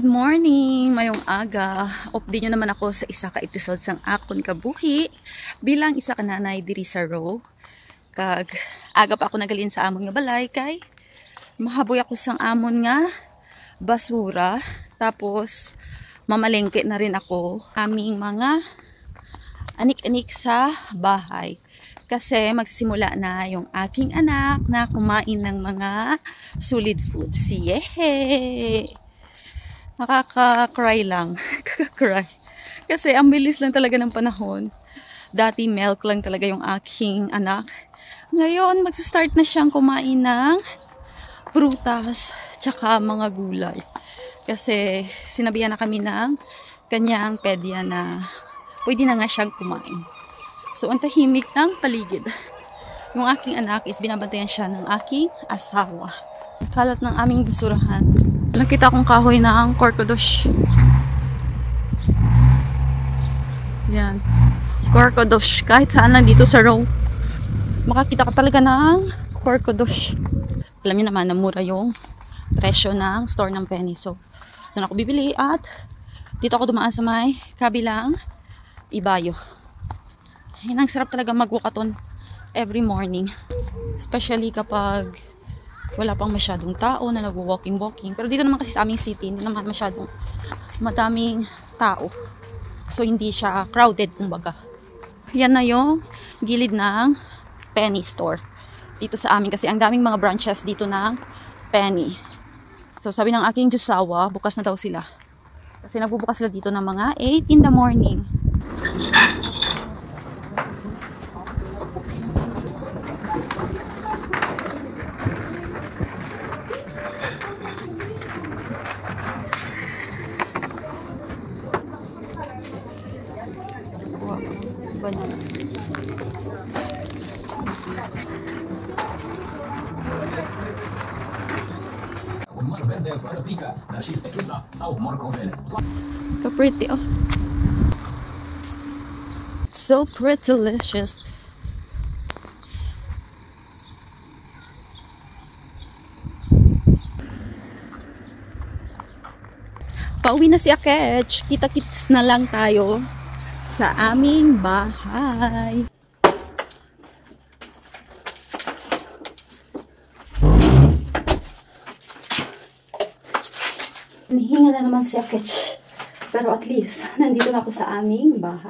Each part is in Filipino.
Good morning! Mayong aga. Update nyo naman ako sa isa ka episode sang akon kabuhi. Bilang isa ka nanay diri sa row. Kag aga pa ako nagalin sa amon nga balay kay mahaboy ako sang amon nga basura. Tapos mamalengke na rin ako aming mga anik-anik sa bahay. Kasi magsisimula na yung aking anak na kumain ng mga solid foods. Yehey! Nakaka-cry lang. Kaka-cry. Kasi ang bilis lang talaga ng panahon. Dati milk lang talaga yung aking anak. Ngayon, magsa-start na siyang kumain ng prutas tsaka mga gulay. Kasi sinabihan na kami ng kanyang pedya na pwede na nga siyang kumain. So, ang tahimik ng paligid. Yung aking anak is binabantayan siya ng aking asawa. Kalat ng aming basurahan. Nakita kong kahoy ng korkodosh. Yan. Korkodosh. Kahit saan lang dito sa row, makakita ka talaga ng korkodosh. Alam niyo naman na mura yung presyo ng store ng Penny. So, doon ako bibili at dito ako dumaan sa may kabilang Ibayo. Yan, ang sarap talaga mag-walkathon every morning. Especially kapag wala pang masyadong tao na nag-walking. Pero dito naman kasi sa aming city, hindi naman masyadong madaming tao. So, hindi siya crowded, kumbaga. Yan na yung gilid ng Penny store. Dito sa amin kasi ang daming mga branches dito ng Penny. So, sabi ng aking Diyosawa, bukas na daw sila. Kasi nagbubukas sila dito ng mga 8 in the morning. Banana. Ka-pretty, oh. So pretty delicious. Pauwi na si Akech. Kita-kits na lang tayo sa aming bahay. Nihinga na naman si Akech. Pero at least, nandito na ako sa aming bahay.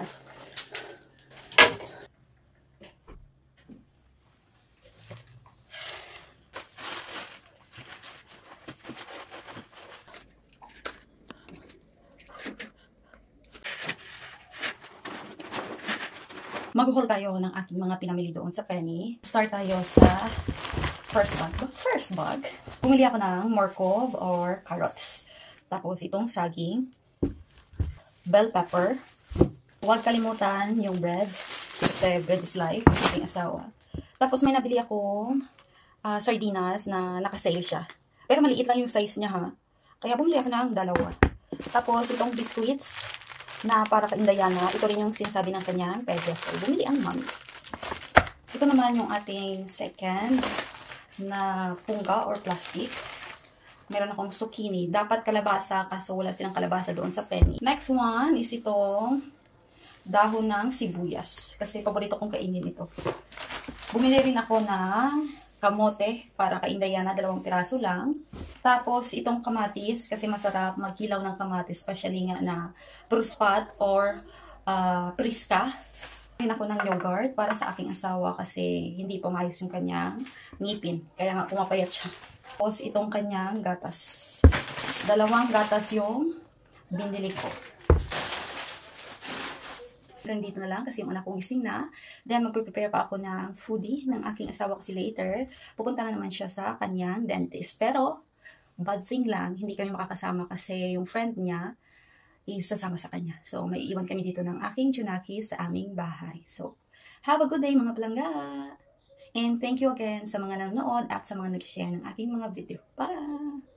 Mag-haul tayo ng aking mga pinamili doon sa Penny. Start tayo sa first bag. The first bag, bumili ako ng morcov or carrots. Tapos itong saging, bell pepper. Huwag kalimutan yung bread. Kasi bread is life, aking asawa. Tapos may nabili akong sardinas na nakasale siya. Pero maliit lang yung size niya, ha. Kaya bumili ako ng dalawa. Tapos itong biscuits na para kay Indayana, ito rin yung sinasabi ng kanyang pedya. So, bumili ang mami. Ito naman yung ating second na pungga or plastic. Meron akong zucchini. Dapat kalabasa, kaso wala silang kalabasa doon sa Penny. Next one is itong dahon ng sibuyas. Kasi paborito kong kainin ito. Bumili rin ako ng kamote para kay Indayana, 2 piraso lang. Tapos, itong kamatis, kasi masarap maghilaw ng kamatis, especially nga na bruspot or priska. Rin ako ng yogurt para sa aking asawa kasi hindi pa maayos yung kanyang ngipin. Kaya nga pumapayat siya. Tapos, itong kanyang gatas. 2 gatas yung binili ko. Hanggang dito na lang kasi yung anak kong gising na. Then, magpe-prepare pa ako ng foodie ng aking asawa kasi later. Pupunta na naman siya sa kanyang dentist. Pero, bad thing lang, hindi kami makakasama kasi yung friend niya is sasama sa kanya. So, may iwan kami dito ng aking Junaki sa aming bahay. So, have a good day mga palangga! And thank you again sa mga nanonood at sa mga nag-share ng aking mga video. Bye!